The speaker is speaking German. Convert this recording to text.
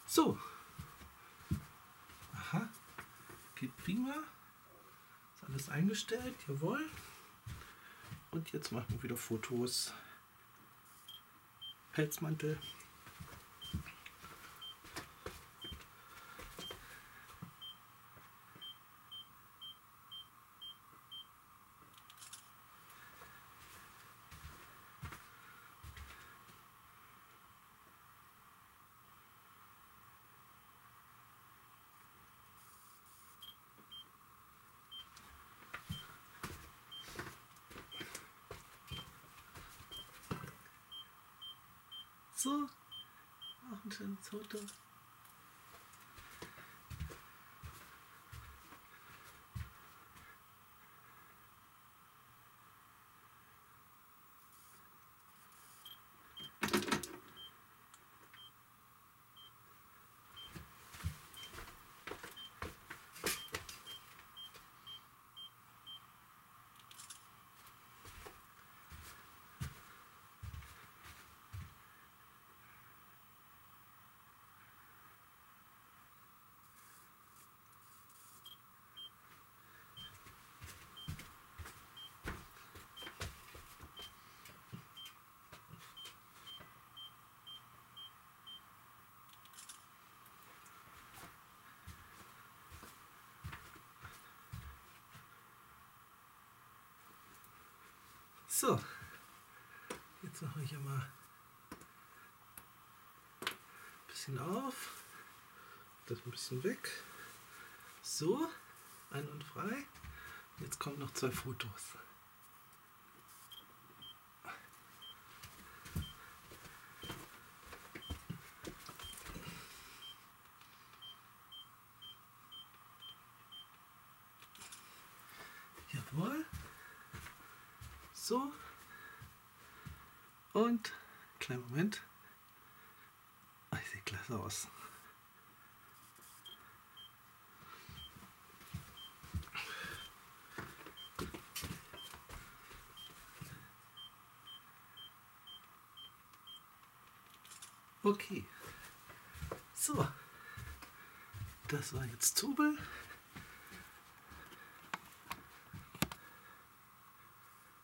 So. Aha. Geht prima. Ist alles eingestellt. Jawohl. Und jetzt machen wir wieder Fotos. Pelzmantel. So, auch ein schönes Foto. So, jetzt mache ich mal ein bisschen auf, das ein bisschen weg. So, ein- und frei. Jetzt kommen noch 2 Fotos. Jawohl. So. Und, kleinen Moment. Oh, ich sehe klasse aus. Okay. So. Das war jetzt Zobel.